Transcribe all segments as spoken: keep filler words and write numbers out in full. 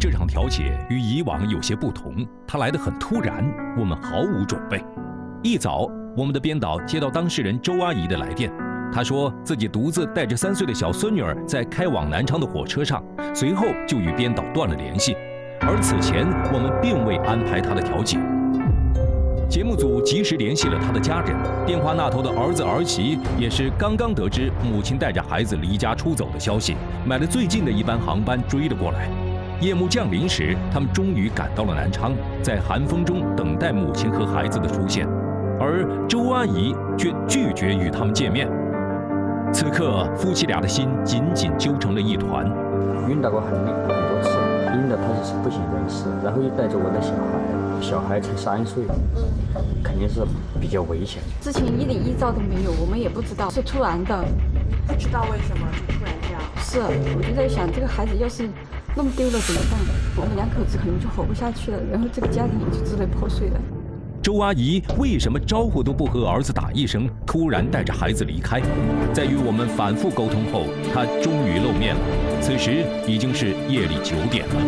这场调解与以往有些不同，它来得很突然，我们毫无准备。一早，我们的编导接到当事人周阿姨的来电，她说自己独自带着三岁的小孙女儿在开往南昌的火车上，随后就与编导断了联系。而此前我们并未安排她的调解。节目组及时联系了她的家人，电话那头的儿子儿媳也是刚刚得知母亲带着孩子离家出走的消息，买了最近的一班航班追了过来。夜幕降临时，他们终于赶到了南昌，在寒风中等待母亲和孩子的出现，而周阿姨却拒绝与他们见面。此刻，夫妻俩的心紧紧揪成了一团。 晕倒过很很多次，晕的他是不省人事，然后又带着我的小孩，小孩才三岁，肯定是比较危险。 之前一点预兆都没有，我们也不知道，是突然的， 不知道为什么就突然这样。 是，我就在想，这个孩子要是弄丢了怎么办？我们两口子可能就活不下去了，然后这个家庭就支离破碎了。 周阿姨为什么招呼都不和儿子打一声，突然带着孩子离开？在与我们反复沟通后，她终于露面了。此时已经是夜里九点了。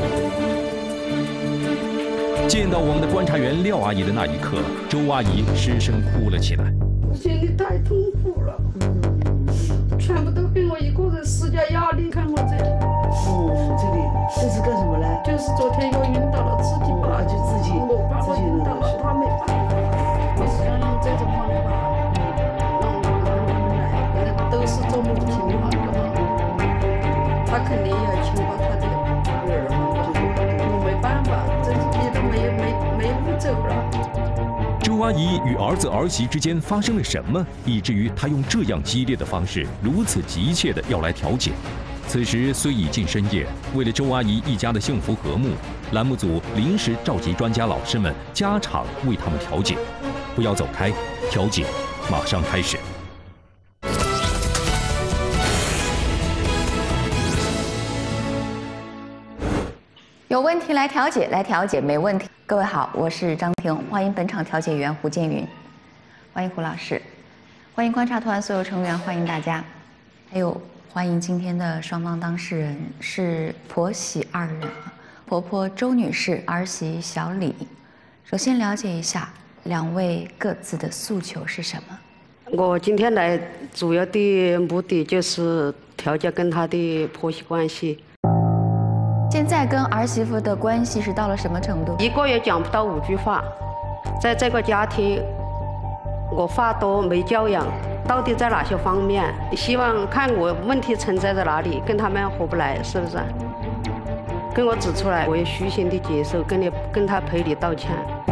见到我们的观察员廖阿姨的那一刻，周阿姨失声哭了起来。 我心里太痛苦了，全部都给我一个人施加压力。看我这里， 哦，这里这是干什么呢？ 就是昨天又晕倒了，自己把就自己我把我晕倒了，他没办法，我是要用这种方法让我们来，都是做母亲的嘛，他肯定也要牵挂他的儿嘛，我没办法，这你都没没没路走了。 周阿姨与儿子儿媳之间发生了什么，以至于她用这样激烈的方式，如此急切地要来调解？此时虽已近深夜，为了周阿姨一家的幸福和睦，栏目组临时召集专家老师们加场为他们调解。不要走开，调解马上开始。 有问题来调解，来调解没问题。各位好，我是张婷，欢迎本场调解员胡建云，欢迎胡老师，欢迎观察团所有成员，欢迎大家，还有欢迎今天的双方当事人是婆媳二人，婆婆周女士，儿媳小李。首先了解一下两位各自的诉求是什么？ 我今天来主要的目的就是调解跟她的婆媳关系。 现在跟儿媳妇的关系是到了什么程度？ 一个月讲不到五句话，在这个家庭，我话多没教养，到底在哪些方面？希望看我问题存在在哪里，跟他们合不来，是不是？跟我指出来，我也虚心的接受，跟你跟他赔礼道歉。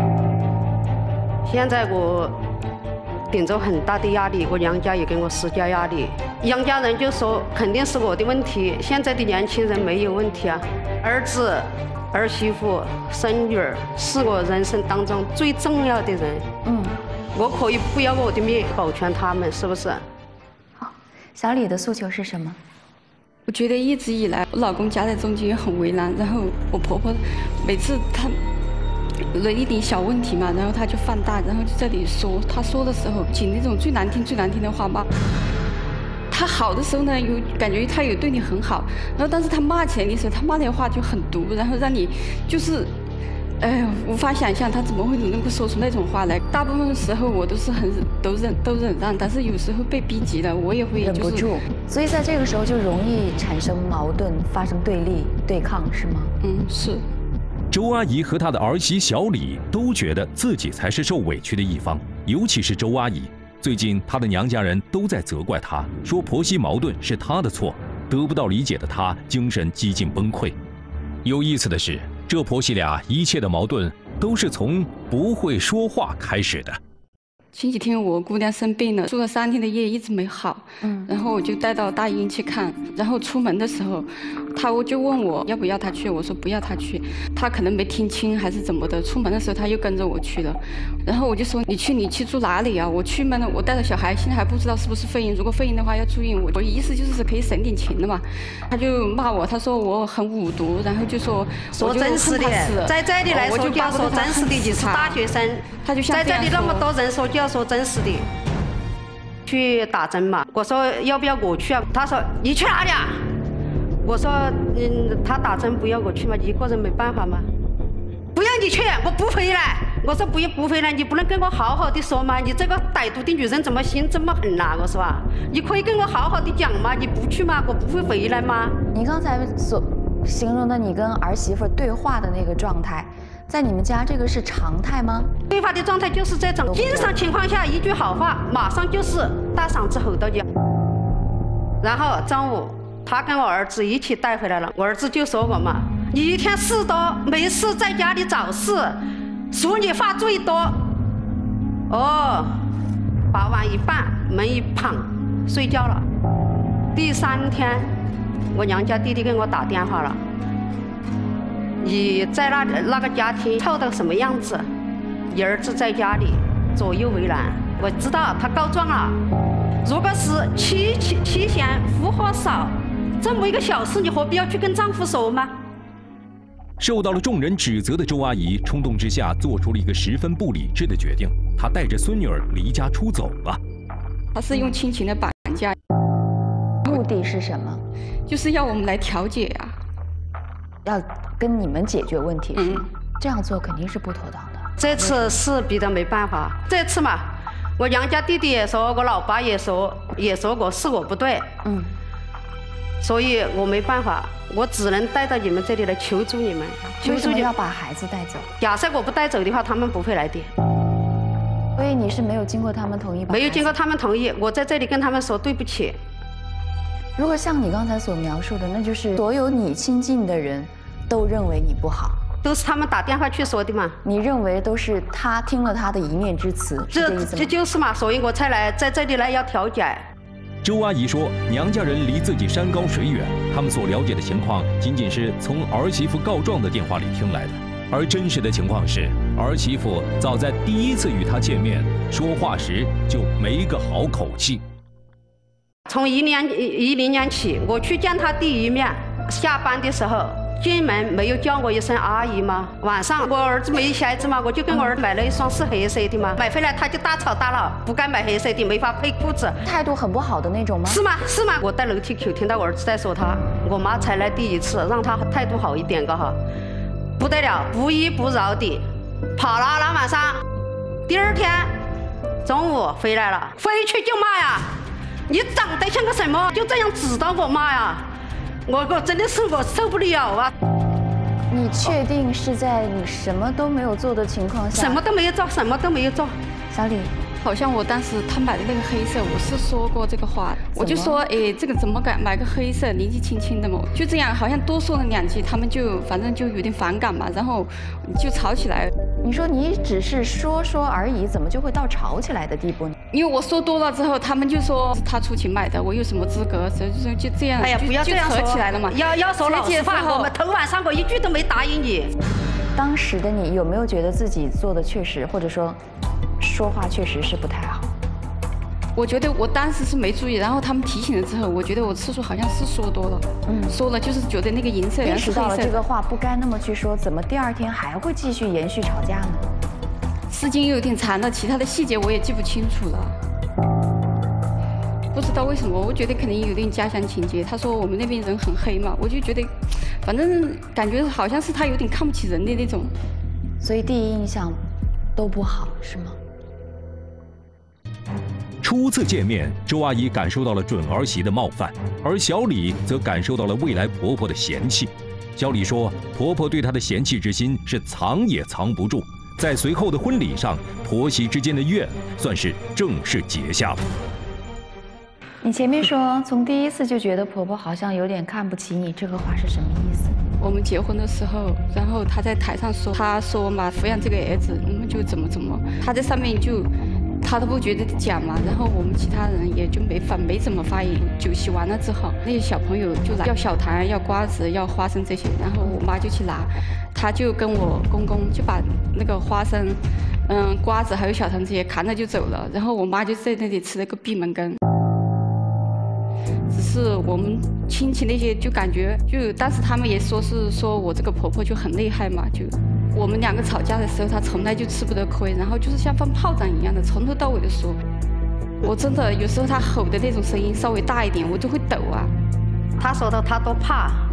现在我顶着很大的压力，我娘家也给我施加压力，杨家人就说肯定是我的问题，现在的年轻人没有问题啊。儿子、儿媳妇、孙女儿是我人生当中最重要的人。嗯，我可以不要我的命，保全他们，是不是？ 好，小李的诉求是什么？ 我觉得一直以来，我老公夹在中间也很为难，然后我婆婆每次她有了一点小问题嘛，然后她就放大，然后就在这里说，她说的时候，请那种最难听、最难听的话骂。他好的时候呢，有感觉他有对你很好，然后但是他骂起来的时候，他骂的话就很毒，然后让你就是，哎呀，无法想象他怎么会能够说出那种话来。大部分时候我都是很都忍都忍让，但是有时候被逼急了，我也会、就是、 忍不住，所以在这个时候就容易产生矛盾，发生对立、对抗，是吗？ 嗯，是。 周阿姨和她的儿媳小李都觉得自己才是受委屈的一方，尤其是周阿姨。最近，她的娘家人都在责怪她，说婆媳矛盾是她的错，得不到理解的她精神几近崩溃。有意思的是，这婆媳俩一切的矛盾都是从不会说话开始的。 前几天我姑娘生病了，住了三天的夜，一直没好。嗯，然后我就带到大医院去看。然后出门的时候，她就问我要不要她去，我说不要她去。她可能没听清还是怎么的，出门的时候她又跟着我去了。然后我就说你去你去住哪里啊？我去嘛呢，我带着小孩，现在还不知道是不是肺炎，如果肺炎的话要住院。我我意思就是可以省点钱的嘛。她就骂我，她说我很五毒，然后就说说真实的，在这里来说就要说真实的，你是大学生， 她就像在这里那么多人说就。要说真实的，去打针嘛。我说要不要我去啊？他说你去哪里啊？我我说，嗯，他打针不要我去嘛，一个人没办法嘛。不要你去，我不回来。我说不要不回来，你不能跟我好好的说吗？你这个歹毒的女人怎么心这么狠呐？我说啊，你可以跟我好好的讲嘛，你不去吗？我不会回来吗？ 你刚才所形容的你跟儿媳妇对话的那个状态，在你们家这个是常态吗？ 对话的状态就是这种，经常情况下一句好话，马上就是大嗓子吼到你。然后中午他跟我儿子一起带回来了，我儿子就说我嘛，你一天事多，没事在家里找事，数你话最多。哦，把碗一拌，门一砰，睡觉了。第三天，我娘家弟弟给我打电话了，你在那那个家庭臭到什么样子？你儿子在家里左右为难，我知道他告状了。如果是妻妻妻嫌福祸少，这么一个小事，你何必要去跟丈夫说吗？ 受到了众人指责的周阿姨，冲动之下做出了一个十分不理智的决定，她带着孙女儿离家出走了。 她是用亲情的绑架， 目的是什么？ 就是要我们来调解啊， 要跟你们解决问题是吗？ 嗯、 这样做肯定是不妥当的。 这次是逼得没办法，这次嘛，我娘家弟弟也说，我老爸也说，也说我是我不对，嗯，所以我没办法，我只能带到你们这里来求助你们。 为什么要把孩子带走？ 假设我不带走的话，他们不会来的。 所以你是没有经过他们同意吧？ 没有经过他们同意，我在这里跟他们说对不起。 如果像你刚才所描述的，那就是所有你亲近的人都认为你不好。 都是他们打电话去说的嘛？ 你认为都是他听了他的一面之词， 这这就是嘛，所以我才来在这里来要调解。 周阿姨说，娘家人离自己山高水远，他们所了解的情况仅仅是从儿媳妇告状的电话里听来的，而真实的情况是，儿媳妇早在第一次与她见面说话时就没个好口气。 从一年一零年起，我去见她第一面，下班的时候。进门没有叫我一声阿姨吗？晚上我儿子没鞋子嘛，我就跟我儿子买了一双是黑色的嘛，买回来他就大吵大闹，不敢买黑色的，没法配裤子， 态度很不好的那种吗？ 是吗？是吗？我在楼梯口听到我儿子在说他，我妈才来第一次，让他态度好一点个哈，不得了，不依不饶的跑了那晚上，第二天中午回来了，回去就骂呀，你长得像个什么？就这样指着我骂呀。我我真的是我受不了啊！ 你确定是在你什么都没有做的情况下？ 什么都没有做，什么都没有做。 小李， 好像我当时他买的那个黑色，我是说过这个话，我就说，哎，这个怎么敢买个黑色，年纪轻轻的嘛，就这样，好像多说了两句，他们就反正就有点反感嘛，然后就吵起来。 你说你只是说说而已，怎么就会到吵起来的地步呢？ 因为我说多了之后，他们就说他出钱买的，我有什么资格？所以就就这样， 哎呀，不要这样说， 就扯起来了嘛。 要要说老实话，我们头晚上我一句都没答应你。 当时的你有没有觉得自己做的确实，或者说说话确实是不太好？ 我觉得我当时是没注意，然后他们提醒了之后，我觉得我次数好像是说多了，嗯，说了就是觉得那个银色意识到了这个话不该那么去说，怎么第二天还会继续延续吵架呢？ 时间有点长了，其他的细节我也记不清楚了，不知道为什么，我觉得肯定有点家乡情节。他说我们那边人很黑嘛，我就觉得，反正感觉好像是他有点看不起人的那种， 所以第一印象都不好，是吗？ 初次见面，周阿姨感受到了准儿媳的冒犯，而小李则感受到了未来婆婆的嫌弃。小李说，婆婆对她的嫌弃之心是藏也藏不住，在随后的婚礼上，婆媳之间的怨算是正式结下了。 你前面说从第一次就觉得婆婆好像有点看不起你，这个话是什么意思？ 我们结婚的时候，然后她在台上说，她说嘛，抚养这个儿子，我们就怎么怎么，她在上面就。他都不觉得讲嘛，然后我们其他人也就没发没怎么发言。酒席完了之后，那些小朋友就来要小糖、要瓜子、要花生这些，然后我妈就去拿，她就跟我公公就把那个花生、嗯瓜子还有小糖这些扛着就走了，然后我妈就在那里吃了个闭门羹。只是我们亲戚那些就感觉，就当时他们也说是说我这个婆婆就很厉害嘛，就。我们两个吵架的时候，他从来就吃不得亏，然后就是像放炮仗一样的，从头到尾的说。我真的有时候他吼的那种声音稍微大一点，我就会抖啊。 他说的他都怕，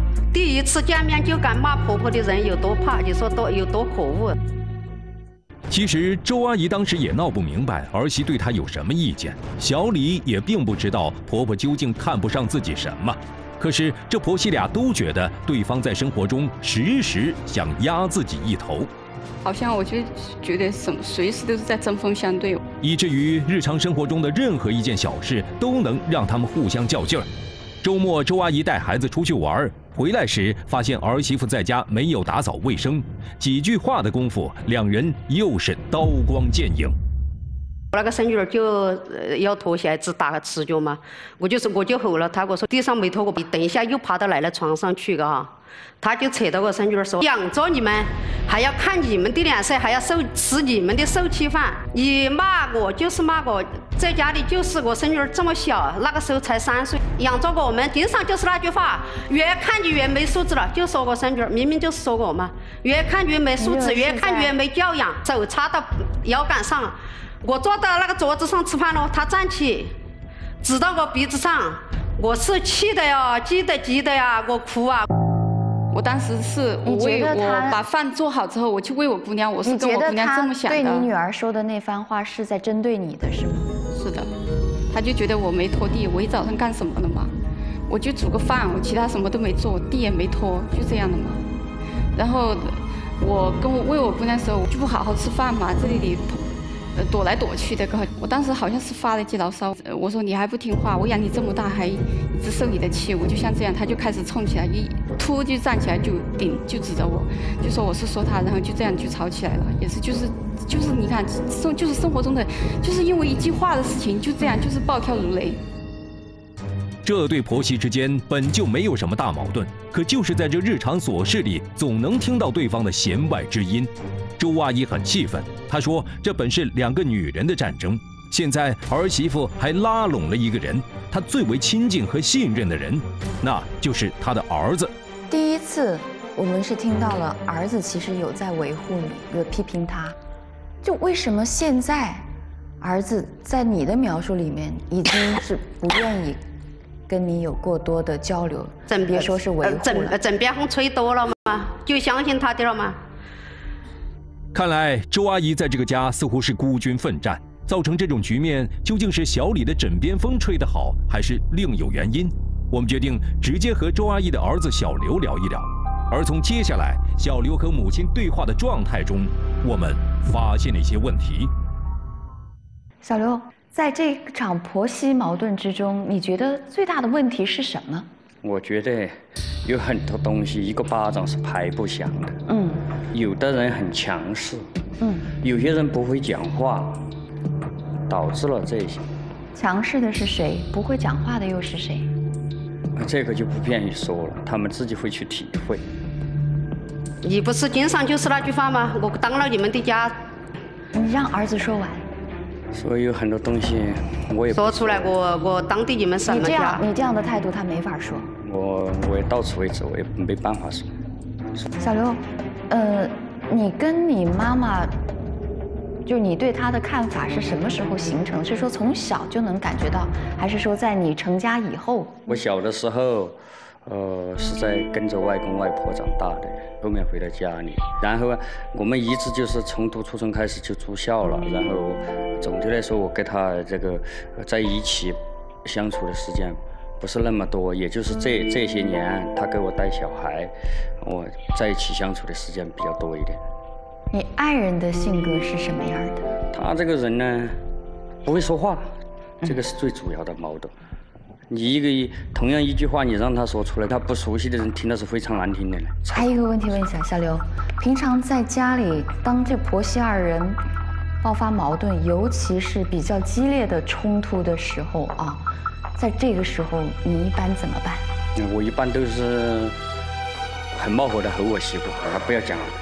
第一次见面就敢骂婆婆的人有多怕，就说多有多可恶。 其实周阿姨当时也闹不明白儿媳对她有什么意见，小李也并不知道婆婆究竟看不上自己什么。可是这婆媳俩都觉得对方在生活中时时想压自己一头， 好像我就觉得什么随时都是在针锋相对， 以至于日常生活中的任何一件小事都能让他们互相较劲儿。周末，周阿姨带孩子出去玩，回来时发现儿媳妇在家没有打扫卫生，几句话的功夫，两人又是刀光剑影。 我那个孙女儿就呃要脱鞋子打赤脚嘛，我就是我就吼了她，我说地上没拖过，等一下又爬到奶奶床上去个哈。他就扯到我孙女儿说：“养着你们，还要看你们的脸色，还要受吃你们的受气饭。你骂我就是骂我，在家里就是我孙女儿这么小，那个时候才三岁，养着我们，经常就是那句话，越看就越没素质了。就说我孙女儿，明明就是说我嘛，越看越没素质，越看越没教养，手插到腰杆上。我坐到那个桌子上吃饭了，他站起，指到我鼻子上，我是气的呀，急的急的呀，我哭啊。” 我当时是我为我把饭做好之后，我去喂我姑娘，我是跟我姑娘这么想的。 对你女儿说的那番话是在针对你的，是吗？ 是的，他就觉得我没拖地，我一早上干什么了嘛？我就煮个饭，我其他什么都没做，地也没拖，就这样的嘛。然后我跟我喂我姑娘的时候，我就不好好吃饭嘛，这里里呃躲来躲去的。我当时好像是发了记牢骚，我说你还不听话，我养你这么大还一直受你的气，我就像这样，他就开始冲起来，一突就站起来就顶就指着我，就说我是说他，然后就这样就吵起来了，也是就是就是你看生就是生活中的，就是因为一句话的事情就这样就是暴跳如雷。 这对婆媳之间本就没有什么大矛盾，可就是在这日常琐事里，总能听到对方的弦外之音。周阿姨很气愤，她说：“这本是两个女人的战争，现在儿媳妇还拉拢了一个人，她最为亲近和信任的人，那就是她的儿子。” 第一次，我们是听到了儿子其实有在维护你，有批评他，就为什么现在儿子在你的描述里面已经是不愿意跟你有过多的交流， 枕别说是维护了， 枕枕边风吹多了嘛，就相信他的了嘛。 看来周阿姨在这个家似乎是孤军奋战，造成这种局面究竟是小李的枕边风吹得好，还是另有原因？我们决定直接和周阿姨的儿子小刘聊一聊。而从接下来小刘和母亲对话的状态中，我们发现了一些问题。 小刘，在这场婆媳矛盾之中，你觉得最大的问题是什么？ 我觉得有很多东西一个巴掌是拍不响的。嗯，有的人很强势，嗯，有些人不会讲话，导致了这些。 强势的是谁？不会讲话的又是谁？ 这个就不便于说了，他们自己会去体会。 你不是经常就是那句话吗？我当了你们的家。 你让儿子说完。 所以有很多东西我也说出来，我我当地你们什么家？ 你这样你这样的态度，他没法说。 我我也到此为止，我也没办法说。 小刘，呃，你跟你妈妈，就你对她的看法是什么时候形成？是说从小就能感觉到，还是说在你成家以后？ 我小的时候，呃，是在跟着外公外婆长大的，后面回到家里，然后我们一直就是从读初中开始就住校了，然后总的来说，我跟他这个在一起相处的时间不是那么多，也就是这这些年他给我带小孩，我在一起相处的时间比较多一点。 你爱人的性格是什么样的？ 他这个人呢，不会说话，这个是最主要的矛盾。你一个同样一句话，你让他说出来，他不熟悉的人听的是非常难听的。 还有一个问题问一下小刘，平常在家里，当这婆媳二人爆发矛盾，尤其是比较激烈的冲突的时候啊，在这个时候你一般怎么办？ 我一般都是很冒火的吼我媳妇，让她不要讲了。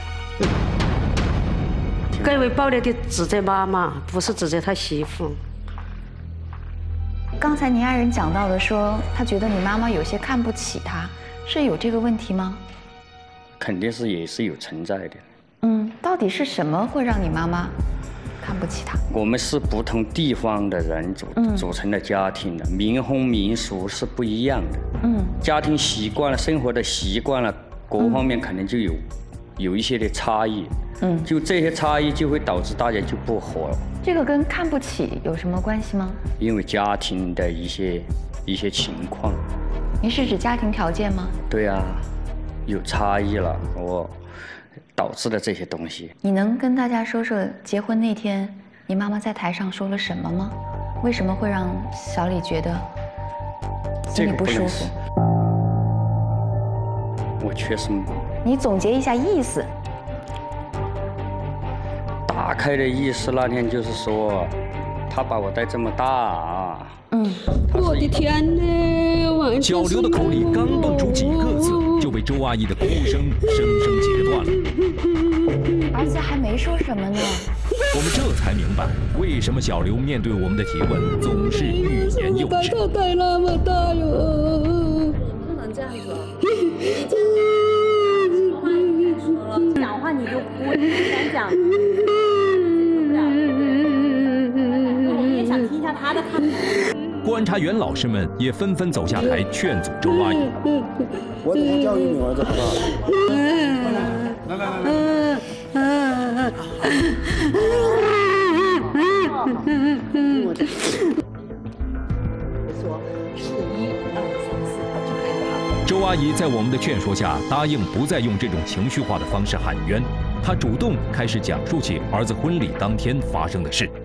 更为暴烈的指责妈妈，不是指责他媳妇。 刚才您爱人讲到的说，他觉得你妈妈有些看不起他，是有这个问题吗？ 肯定是也是有存在的。 嗯，到底是什么会让你妈妈看不起他？ 我们是不同地方的人组、嗯、组成的家庭的，民风民俗是不一样的。嗯，家庭习惯了，生活的习惯了，各方面可能就有、嗯、有一些的差异。嗯，就这些差异就会导致大家就不和了。 这个跟看不起有什么关系吗？ 因为家庭的一些一些情况。 你是指家庭条件吗？ 对啊，有差异了，我导致的这些东西。 你能跟大家说说结婚那天你妈妈在台上说了什么吗？为什么会让小李觉得心里不舒服？ 我确实。 你总结一下意思。 打开的意思那天就是说，他把我带这么大啊。嗯。 我的天哪！ 小刘的口里刚蹦出几个字，就被周阿姨的哭声生生截断了。 儿子还没说什么呢。 我们这才明白，为什么小刘面对我们的提问总是欲言又止。 他带那么大哟。 不能这样子哦。你讲话你就哭，你不敢讲。我也想听一下他的看法。 观察员老师们也纷纷走下台劝阻周阿姨。 我怎么教育你儿子好不好？来来来来。 说是一二三四，就可以了。 周阿姨在我们的劝说下，答应不再用这种情绪化的方式喊冤。她主动开始讲述起儿子婚礼当天发生的事。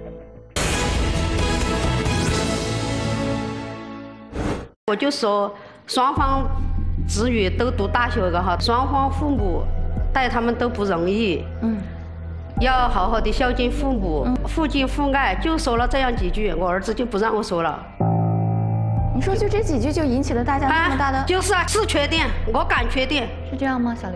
我就说，双方子女都读大学的哈，双方父母带他们都不容易，嗯，要好好的孝敬父母，嗯、父敬父爱，就说了这样几句，我儿子就不让我说了。 你说就这几句就引起了大家那么大的？ 啊、就是啊，是缺点，我敢确定。 是这样吗，小刘？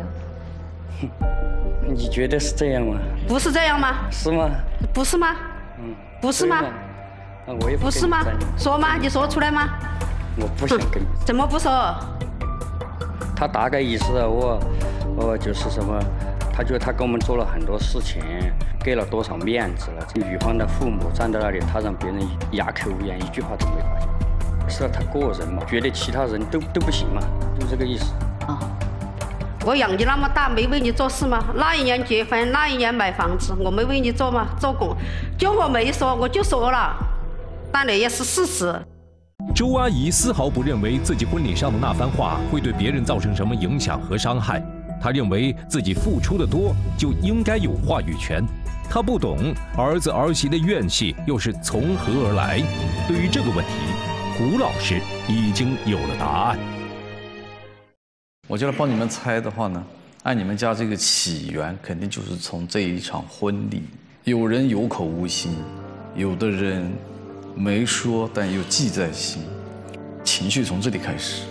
你觉得是这样吗？ 不是这样吗？ 是吗？ 不是吗？嗯，不是吗？ 那我也不是吗？说吗？你说出来吗？ 我不想跟你。 怎么不说？ 他大概意思啊，我，我就是什么，他觉得他给我们做了很多事情，给了多少面子了。女方的父母站在那里，他让别人哑口无言，一句话都没发现。是他个人嘛，觉得其他人都都不行嘛，就这个意思。啊。 我养你那么大，没为你做事吗？那一年结婚，那一年买房子，我没为你做吗？做工，就我没说，我就说了，但那也是事实。 周阿姨丝毫不认为自己婚礼上的那番话会对别人造成什么影响和伤害，她认为自己付出的多就应该有话语权。她不懂儿子儿媳的怨气又是从何而来。对于这个问题，胡老师已经有了答案。 我就来帮你们猜的话呢，按你们家这个起源，肯定就是从这一场婚礼，有人有口无心，有的人没说，但又记在心，情绪从这里开始。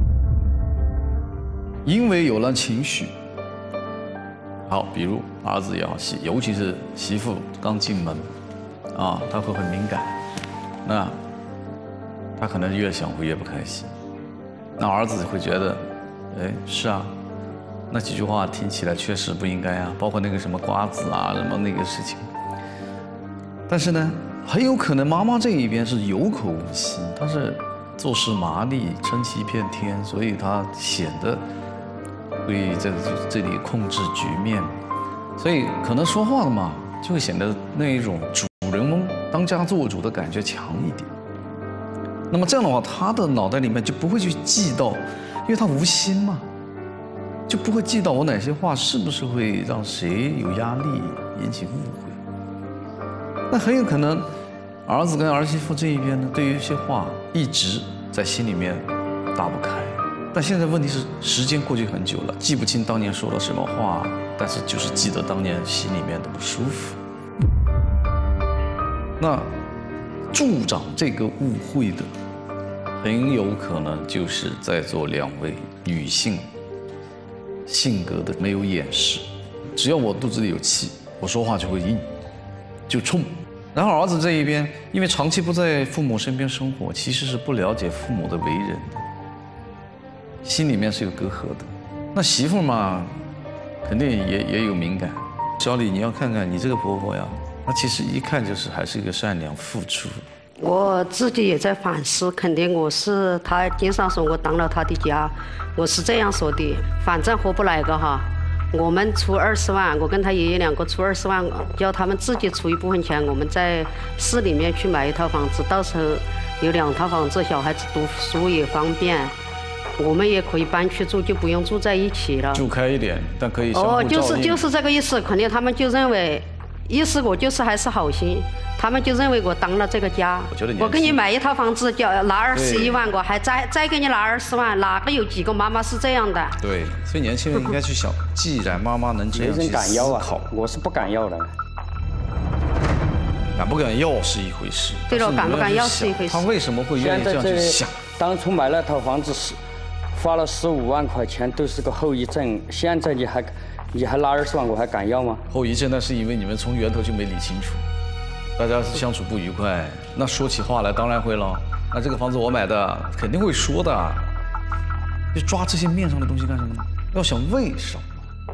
因为有了情绪，好，比如儿子也好，媳，尤其是媳妇刚进门，啊，他会很敏感，那他可能越想会越不开心，那儿子会觉得，哎，是啊，那几句话听起来确实不应该啊，包括那个什么瓜子啊，什么那个事情，但是呢。很有可能妈妈这一边是有口无心，她是做事麻利，撑起一片天，所以她显得会在这里控制局面，所以可能说话的嘛，就会显得那一种主人翁当家做主的感觉强一点。那么这样的话，她的脑袋里面就不会去记到，因为她无心嘛，就不会记到我哪些话是不是会让谁有压力，引起误会。那很有可能。儿子跟儿媳妇这一边呢，对于一些话一直在心里面打不开，但现在问题是时间过去很久了，记不清当年说了什么话，但是就是记得当年心里面的不舒服。那助长这个误会的，很有可能就是在座两位女性性格的没有掩饰，只要我肚子里有气，我说话就会硬，就冲。然后儿子这一边，因为长期不在父母身边生活，其实是不了解父母的为人的，心里面是有隔阂的。那媳妇嘛，肯定也也有敏感。小李，你要看看你这个婆婆呀， 他其实一看就是还是一个善良付出。 我自己也在反思，肯定我是他经常说我当了他的家，我是这样说的，反正活不来个哈。我们出二十万，我跟他爷爷两个出二十万，叫他们自己出一部分钱，我们在市里面去买一套房子，到时候有两套房子，小孩子读书也方便，我们也可以搬去住，就不用住在一起了。 住开一点，但可以相互照应。 哦，就是就是这个意思，肯定他们就认为，意思我就是还是好心，他们就认为我当了这个家。 我觉得我给你买一套房子，叫拿二十一万，我还再再给你拿二十万，哪个有几个妈妈是这样的？ 对，所以年轻人应该去想，既然妈妈能这样去思考， 我是不敢要的。 敢不敢要是一回事， 对了，敢不敢要是一回事。 他为什么会愿意这样去想？ 当初买那套房子是花了十五万块钱，都是个后遗症。现在你还你还拿二十万，我还敢要吗？ 后遗症那是因为你们从源头就没理清楚，大家是相处不愉快，那说起话来当然会了。那这个房子我买的，肯定会说的。就抓这些面上的东西干什么呢？要想为什么。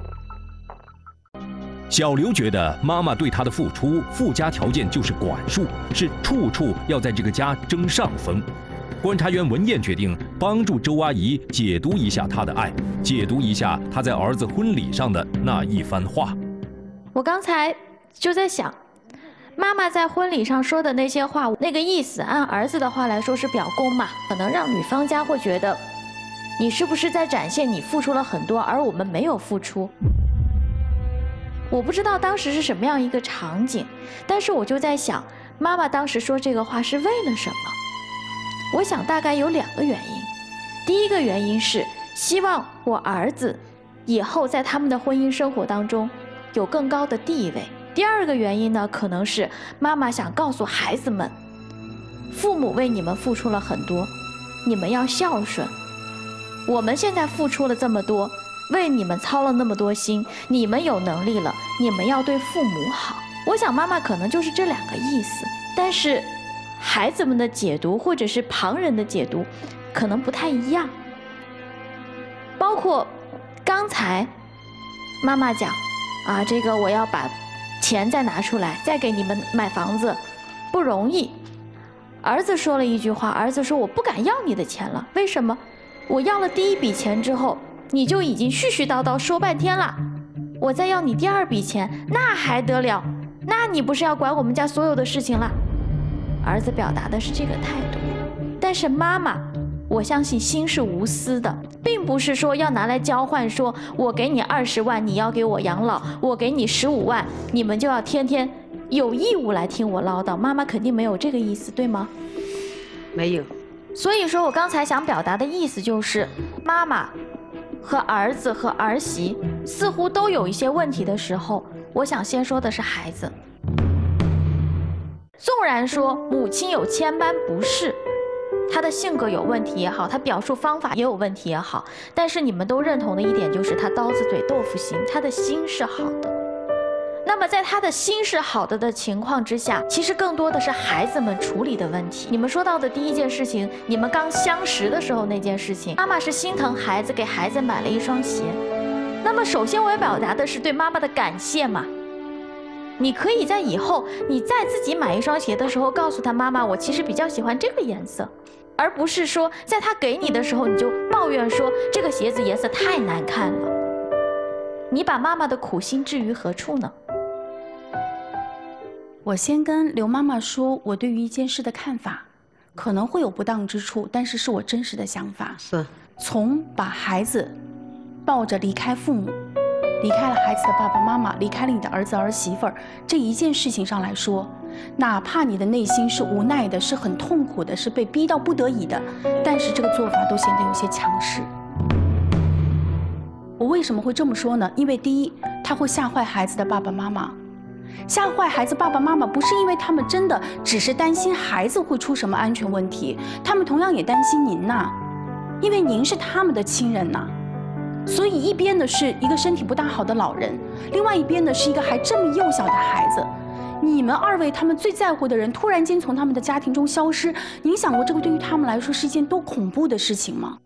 小刘觉得妈妈对他的付出附加条件就是管束，是处处要在这个家争上风。观察员文艳决定帮助周阿姨解读一下她的爱，解读一下她在儿子婚礼上的那一番话。 我刚才就在想，妈妈在婚礼上说的那些话，那个意思按儿子的话来说是表功嘛，可能让女方家会觉得，你是不是在展现你付出了很多，而我们没有付出？我不知道当时是什么样一个场景，但是我就在想，妈妈当时说这个话是为了什么？我想大概有两个原因。第一个原因是希望我儿子以后在他们的婚姻生活当中有更高的地位。第二个原因呢，可能是妈妈想告诉孩子们，父母为你们付出了很多，你们要孝顺。我们现在付出了这么多，为你们操了那么多心，你们有能力了，你们要对父母好。我想妈妈可能就是这两个意思，但是孩子们的解读或者是旁人的解读可能不太一样。包括刚才妈妈讲啊，这个我要把钱再拿出来，再给你们买房子，不容易。儿子说了一句话，儿子说我不敢要你的钱了，为什么？我要了第一笔钱之后，你就已经絮絮叨叨说半天了，我再要你第二笔钱，那还得了？那你不是要管我们家所有的事情了？儿子表达的是这个态度，但是妈妈，我相信心是无私的，并不是说要拿来交换，说我给你二十万，你要给我养老，我给你十五万，你们就要天天有义务来听我唠叨。妈妈肯定没有这个意思，对吗？ 没有。 所以说我刚才想表达的意思就是，妈妈和儿子和儿媳似乎都有一些问题的时候，我想先说的是孩子。纵然说母亲有千般不是，她的性格有问题也好，她表述方法也有问题也好，但是你们都认同的一点就是她刀子嘴豆腐心，她的心是好的。那么在她的心是好的的情况之下，其实更多的是孩子们处理的问题。你们说到的第一件事情，你们刚相识的时候那件事情，妈妈是心疼孩子，给孩子买了一双鞋。那么首先我要表达的是对妈妈的感谢嘛。你可以在以后你再自己买一双鞋的时候告诉他，妈妈我其实比较喜欢这个颜色，而不是说在他给你的时候你就抱怨说这个鞋子颜色太难看了。你把妈妈的苦心置于何处呢？ 我先跟刘妈妈说我对于一件事的看法，可能会有不当之处，但是是我真实的想法。 是从把孩子抱着离开父母，离开了孩子的爸爸妈妈，离开了你的儿子儿媳妇儿这一件事情上来说，哪怕你的内心是无奈的，是很痛苦的，是被逼到不得已的，但是这个做法都显得有些强势。我为什么会这么说呢？因为第一，他会吓坏孩子的爸爸妈妈。吓坏孩子爸爸妈妈不是因为他们真的只是担心孩子会出什么安全问题，他们同样也担心您呐，因为您是他们的亲人呐。所以一边的是一个身体不大好的老人，另外一边的是一个还这么幼小的孩子。你们二位他们最在乎的人突然间从他们的家庭中消失，您想过这个对于他们来说是一件多恐怖的事情吗？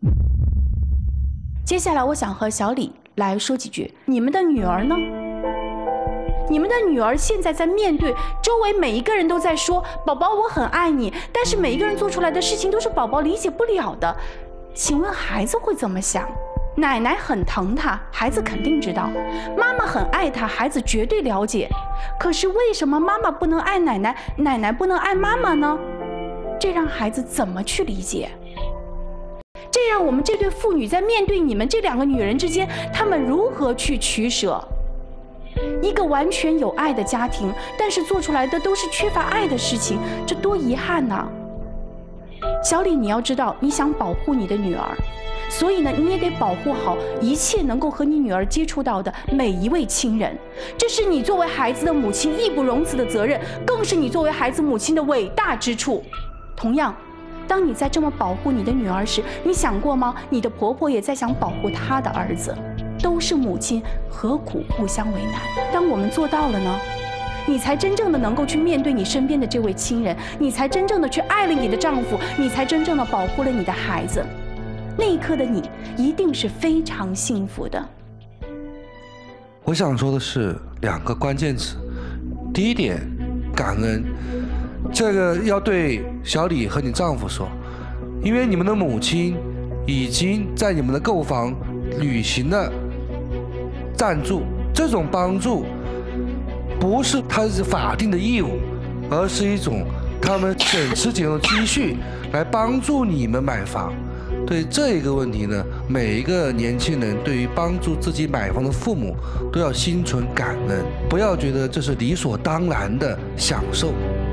接下来我想和小李来说几句，你们的女儿呢？ 你们的女儿现在在面对周围每一个人都在说宝宝我很爱你，但是每一个人做出来的事情都是宝宝理解不了的，请问孩子会怎么想？奶奶很疼他，孩子肯定知道；妈妈很爱他，孩子绝对了解。可是为什么妈妈不能爱奶奶，奶奶不能爱妈妈呢？这让孩子怎么去理解？这让我们这对父女在面对你们这两个女人之间，他们如何去取舍？一个完全有爱的家庭，但是做出来的都是缺乏爱的事情，这多遗憾呐！小李，你要知道，你想保护你的女儿，所以呢，你也得保护好一切能够和你女儿接触到的每一位亲人。这是你作为孩子的母亲义不容辞的责任，更是你作为孩子母亲的伟大之处。同样，当你在这么保护你的女儿时，你想过吗？你的婆婆也在想保护她的儿子。都是母亲，何苦互相为难？当我们做到了呢，你才真正的能够去面对你身边的这位亲人，你才真正的去爱了你的丈夫，你才真正的保护了你的孩子。那一刻的你一定是非常幸福的。 我想说的是两个关键词，第一点，感恩，这个要对小李和你丈夫说，因为你们的母亲已经在你们的购房履行了赞助，这种帮助不是他是法定的义务，而是一种他们省吃俭用积蓄来帮助你们买房。对这一个问题呢，每一个年轻人对于帮助自己买房的父母都要心存感恩，不要觉得这是理所当然的享受。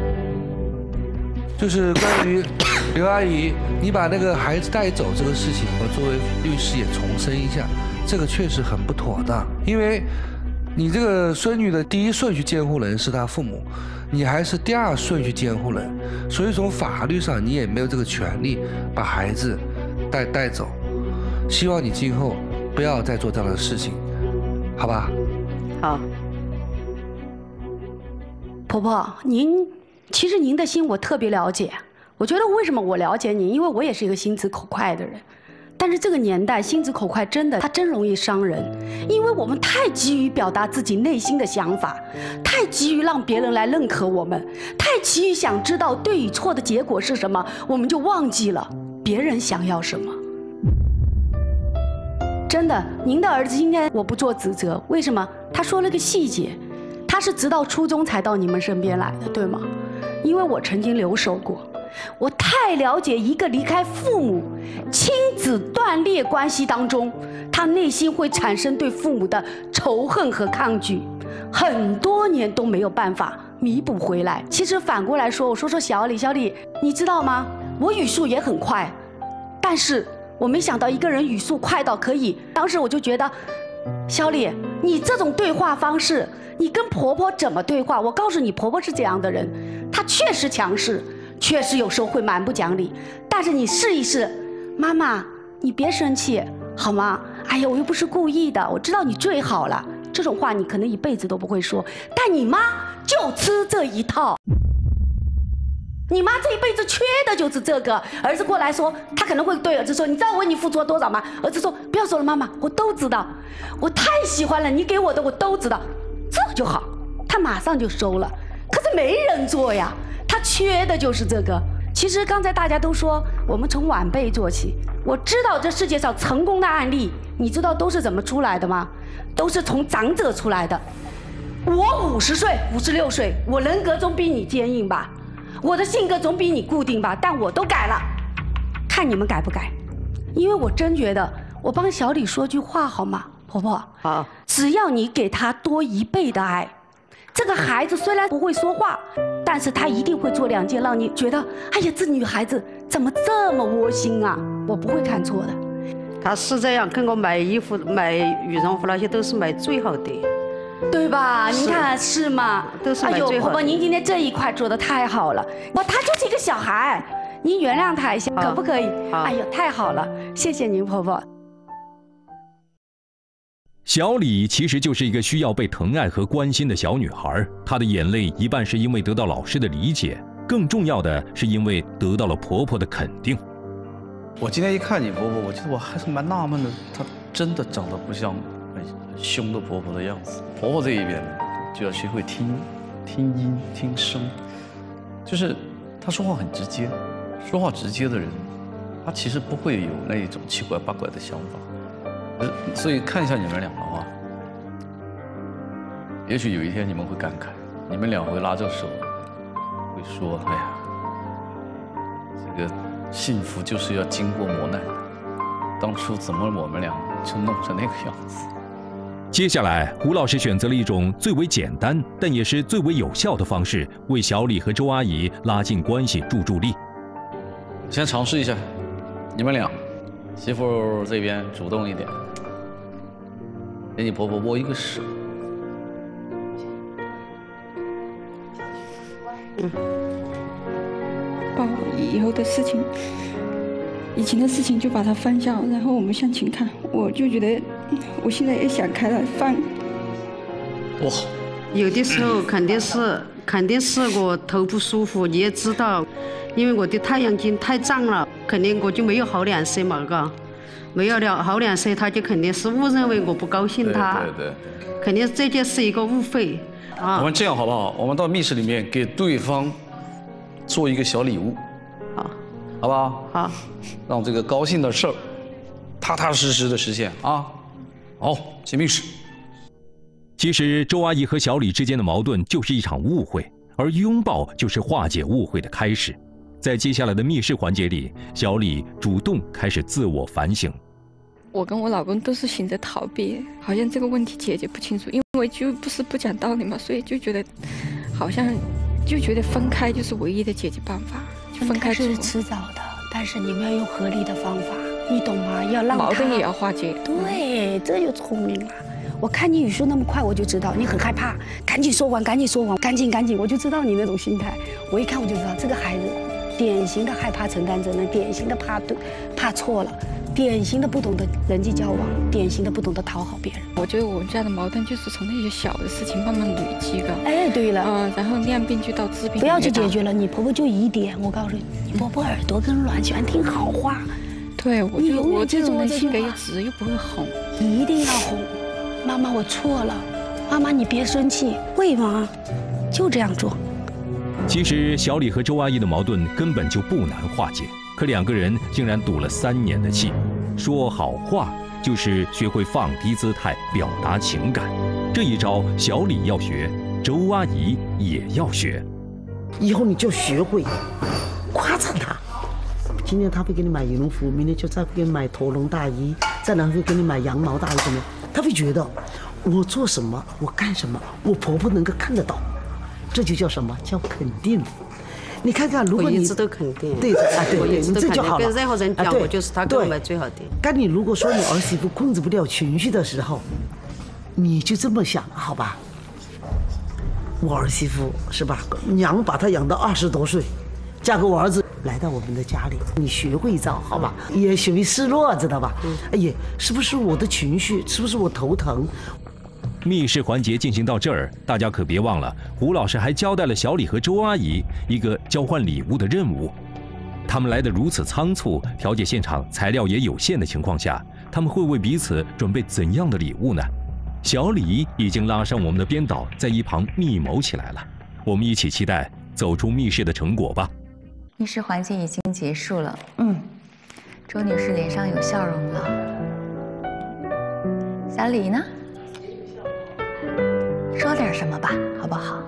就是关于刘阿姨，你把那个孩子带走这个事情，我作为律师也重申一下，这个确实很不妥当，因为你这个孙女的第一顺序监护人是她父母，你还是第二顺序监护人，所以从法律上你也没有这个权利把孩子带带走。希望你今后不要再做这样的事情，好吧？ 好。 婆婆，您其实您的心我特别了解。我觉得为什么我了解你，因为我也是一个心直口快的人。但是这个年代心直口快真的，它真容易伤人，因为我们太急于表达自己内心的想法，太急于让别人来认可我们，太急于想知道对与错的结果是什么，我们就忘记了别人想要什么。真的，您的儿子今天我不做指责，为什么？他说了个细节，他是直到初中才到你们身边来的，对吗？因为我曾经留守过。我太了解一个离开父母、亲子断裂关系当中，他内心会产生对父母的仇恨和抗拒，很多年都没有办法弥补回来。其实反过来说，我说说小李，小李，你知道吗？我语速也很快，但是我没想到一个人语速快到可以，当时我就觉得，小李，你这种对话方式，你跟婆婆怎么对话？我告诉你，婆婆是这样的人，她确实强势。确实有时候会蛮不讲理，但是你试一试，妈妈，你别生气好吗？哎呀，我又不是故意的，我知道你最好了。这种话你可能一辈子都不会说，但你妈就吃这一套。你妈这一辈子缺的就是这个。儿子过来说，他可能会对儿子说：“你知道我为你付出了多少吗？”儿子说：“不要说了，妈妈，我都知道，我太喜欢了，你给我的我都知道，这就好。”他马上就收了。可是没人做呀。他缺的就是这个。其实刚才大家都说我们从晚辈做起，我知道这世界上成功的案例，你知道都是怎么出来的吗？都是从长者出来的。我五十岁、五十六岁，我人格总比你坚硬吧，我的性格总比你固定吧，但我都改了，看你们改不改。因为我真觉得，我帮小李说句话好吗，婆婆？ 好， 只要你给他多一倍的爱。这个孩子虽然不会说话，但是他一定会做两件让你觉得，哎呀，这女孩子怎么这么窝心啊？我不会看错的。 他是这样，跟我买衣服、买羽绒服那些都是买最好的， 对吧？您看是吗？ 都是买最好的。 哎呦，婆婆，您今天这一块做的太好了。哇，他就是一个小孩，您原谅他一下，可不可以？哎呦，太好了，谢谢您，婆婆。 小李其实就是一个需要被疼爱和关心的小女孩，她的眼泪一半是因为得到老师的理解，更重要的是因为得到了婆婆的肯定。 我今天一看你婆婆，我觉得我还是蛮纳闷的，她真的长得不像很凶的婆婆的样子。婆婆这一边就要学会听，听音、听声。就是他说话很直接，说话直接的人，他其实不会有那种七拐八拐的想法。呃，所以看一下你们俩的话，也许有一天你们会感慨，你们俩会拉着手，会说：“哎呀，这个幸福就是要经过磨难。当初怎么我们俩就弄成那个样子？” 接下来，胡老师选择了一种最为简单，但也是最为有效的方式，为小李和周阿姨拉近关系助助力。 先尝试一下，你们俩，媳妇这边主动一点，给你婆婆握一个手。 嗯，把以后的事情，以前的事情就把它放下，然后我们向前看。我就觉得，我现在也想开了，放。 哇， 有的时候肯定是肯定是我头不舒服，你也知道，因为我的太阳经太胀了，肯定我就没有好脸色嘛，嘎，没有了好脸色，他就肯定是误认为我不高兴他， 对对对， 肯定这件是一个误会。啊， 我们这样好不好？我们到密室里面给对方做一个小礼物， 好， 好不好？ 好， 让这个高兴的事儿踏踏实实的实现啊！好，进密室。 其实周阿姨和小李之间的矛盾就是一场误会，而拥抱就是化解误会的开始。在接下来的密室环节里，小李主动开始自我反省。 我跟我老公都是选择逃避，好像这个问题解决不清楚，因为就不是不讲道理嘛，所以就觉得好像就觉得分开就是唯一的解决办法。 分开是迟早的，但是你们要用合理的方法，你懂吗？要让矛盾也要化解。 对，这就聪明了。我看你语速那么快，我就知道你很害怕，赶紧说完，赶紧说完，赶紧赶紧，我就知道你那种心态。我一看我就知道这个孩子典型的害怕承担责任，典型的怕对怕错了。典型的不懂得人际交往，典型的不懂得讨好别人。 我觉得我们家的矛盾就是从那些小的事情慢慢累积的。 哎，对了， 嗯，然后量变就到质变。 不要去解决了，你婆婆就疑点。我告诉你，你婆婆耳朵更软，喜欢听好话。 对，我就我这种人性格又直又不会哄， 一定要哄。妈妈，我错了。妈妈，你别生气，会吗？就这样做。 其实小李和周阿姨的矛盾根本就不难化解。可两个人竟然赌了三年的气，说好话就是学会放低姿态表达情感，这一招小李要学，周阿姨也要学。 以后你就学会夸赞他，今天他会给你买羽绒服，明天就再会给你买驼龙大衣，再然后会给你买羊毛大衣，怎么样？他会觉得我做什么，我干什么，我婆婆能够看得到，这就叫什么？叫肯定。你看看，如果你我一直都肯定， 对啊，对对，你这就好了。 跟任何人讲，我就是他给我买最好的。 但你如果说你儿媳妇控制不了情绪的时候，你就这么想，好吧？我儿媳妇是吧？娘把她养到二十多岁，嫁给我儿子，来到我们的家里，你学会一招，好吧？也学会示弱，知道吧？哎呀，是不是我的情绪？是不是我头疼？ 密室环节进行到这儿，大家可别忘了，胡老师还交代了小李和周阿姨一个交换礼物的任务。他们来得如此仓促，调解现场材料也有限的情况下，他们会为彼此准备怎样的礼物呢？小李已经拉上我们的编导，在一旁密谋起来了。我们一起期待走出密室的成果吧。 密室环节已经结束了，嗯，周女士脸上有笑容了。小李呢？说点什么吧，好不好？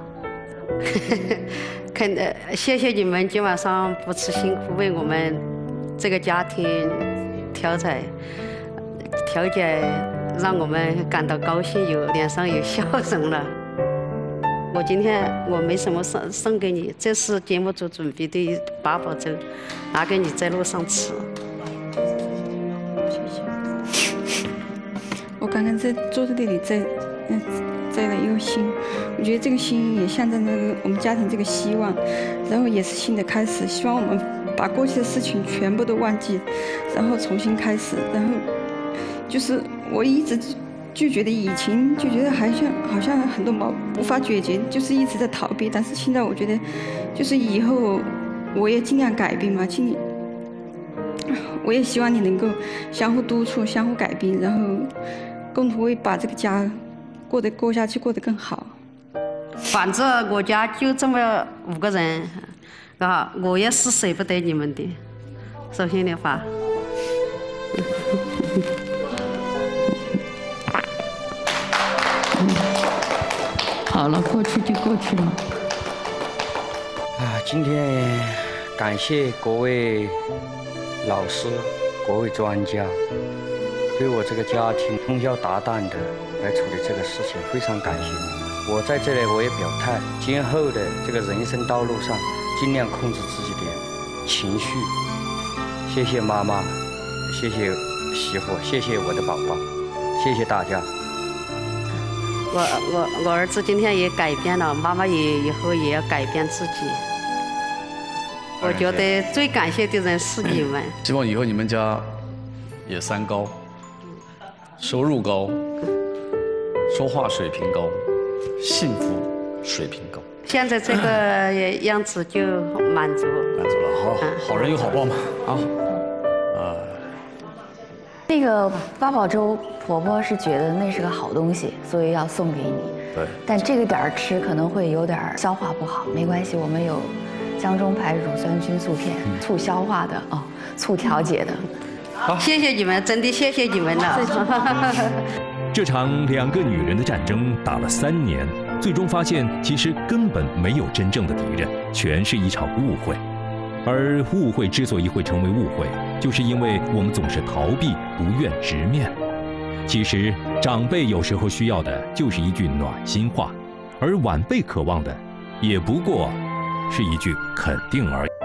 肯呃，谢谢你们今晚上不辞辛苦为我们这个家庭调解调解，让我们感到高兴，有脸上有笑容了。我今天我没什么送送给你，这是节目组准备的八宝粥，拿给你在路上吃。 谢谢。我刚刚在坐在这里在嗯。摘了一个心，我觉得这个心也象征着我们家庭这个希望，然后也是新的开始。希望我们把过去的事情全部都忘记，然后重新开始。然后就是我一直就觉得以前就觉得好像好像很多矛无法解决，就是一直在逃避。但是现在我觉得，就是以后我也尽量改变嘛，尽我也希望你能够相互督促、相互改变，然后共同为把这个家过得过下去，过得更好。 反正我家就这么五个人，啊，我也是舍不得你们的，说心里话。 好了，过去就过去了。 啊，今天感谢各位老师、各位专家，对我这个家庭通宵达旦的来处理这个事情，非常感谢。我在这里我也表态，今后的这个人生道路上，尽量控制自己的情绪。谢谢妈妈，谢谢媳妇，谢谢我的宝宝，谢谢大家。 我我我儿子今天也改变了，妈妈也以后也要改变自己。我觉得最感谢的人是你们。 希望以后你们家也三高：收入高、说话水平高、幸福水平高。 现在这个样子就满足。 满足了，好，好人有好报嘛，啊，啊。 那个八宝粥，婆婆是觉得那是个好东西，所以要送给你。 对。 但这个点儿吃可能会有点消化不好，没关系，我们有江中牌乳酸菌素片，促消化的哦，促调节的。 好，谢谢你们，真的谢谢你们了。 这场两个女人的战争打了三年，最终发现其实根本没有真正的敌人，全是一场误会。而误会之所以会成为误会，就是因为我们总是逃避，不愿直面。其实长辈有时候需要的就是一句暖心话，而晚辈渴望的也不过是一句肯定而已。